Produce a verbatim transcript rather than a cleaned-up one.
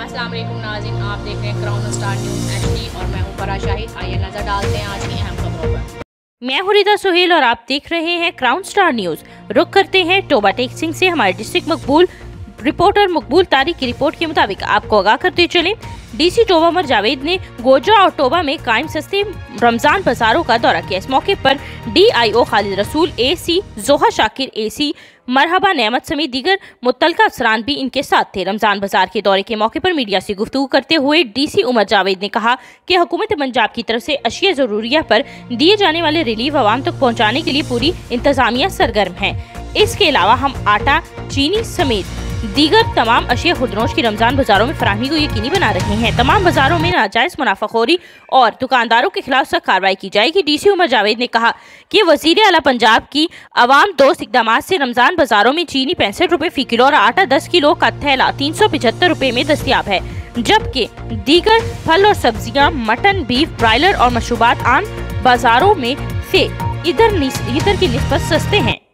अस्सलाम वालेकुम नाज़रीन, आप देख रहे हैं क्राउन स्टार न्यूज़ एचडी और मैं हूं फराह शाहिद। आइए नजर डालते हैं आज की अहम खबरों पर। मैं हूं रिदा सुहेल और आप देख रहे हैं क्राउन स्टार न्यूज़। रुक करते हैं टोबा टेक सिंह से हमारे डिस्ट्रिक्ट मकबूल रिपोर्टर मकबूल तारिक की रिपोर्ट के मुताबिक आपको आगाह करते चले। डीसी टोबा उमर जावेद ने गोजरा और टोबा में कायम सस्ते रमजान बाजारों का दौरा किया। इस मौके पर डीआईओ खालिद रसूल, एसी जोहा शाकिर, एसी मरहबा नेमत समेत दीगर मुतल्लिका अफसरान भी इनके साथ थे। रमजान बाजार के दौरे के मौके पर मीडिया से गुफ्तगू करते हुए डीसी उमर जावेद ने कहा कि हुकूमत पंजाब की तरफ से अशिया जरूरिया पर दिए जाने वाले रिलीफ आवाम तक पहुँचाने के लिए पूरी इंतजामिया सरगर्म है। इसके अलावा हम आटा, चीनी समेत दीगर तमाम अशिया खुदरोश की रमजान बाजारों में फराहमी को यकीनी बना रहे हैं। तमाम बाजारों में नाजायज मुनाफाखोरी और दुकानदारों के खिलाफ सख्त कार्रवाई की जाएगी। डीसी उमर जावेद ने कहा कि वजीर आला पंजाब की अवाम दोस्त इकदाम से रमजान बाजारों में चीनी पैंसठ रुपए फी किलो और आटा दस किलो का थैला तीन सौ पिछहत्तर रुपए में दस्तियाब है, जबकि दीगर फल और सब्जियां, मटन, बीफ, ब्रायलर और मशरूबात आम बाजारों में से इधर इधर की निस्बत सस्ते हैं।